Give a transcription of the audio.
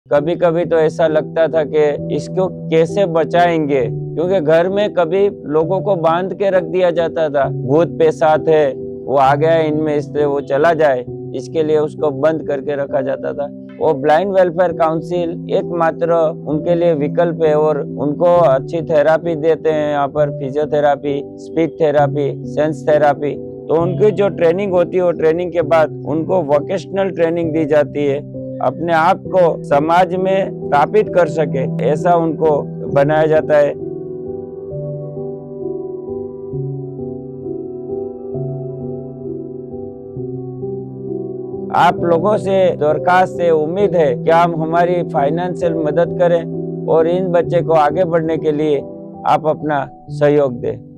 कभी कभी तो ऐसा लगता था कि इसको कैसे बचाएंगे, क्योंकि घर में कभी लोगों को बांध के रख दिया जाता था। भूत पेशाच है, वो आ गया इनमें, इसलिए वो चला जाए, इसके लिए उसको बंद करके रखा जाता था। वो ब्लाइंड वेलफेयर काउंसिल एकमात्र उनके लिए विकल्प है और उनको अच्छी थेरापी देते हैं यहाँ पर, physiotherapy, speech therapy, sense therapy. तो उनकी जो ट्रेनिंग होती है, वो ट्रेनिंग के बाद उनको वोकेशनल ट्रेनिंग दी जाती है, अपने आप को समाज में स्थापित कर सके, ऐसा उनको बनाया जाता है। आप लोगों से दरखास्त है, उम्मीद है कि आप हमारी फाइनेंशियल मदद करें और इन बच्चे को आगे बढ़ने के लिए आप अपना सहयोग दें।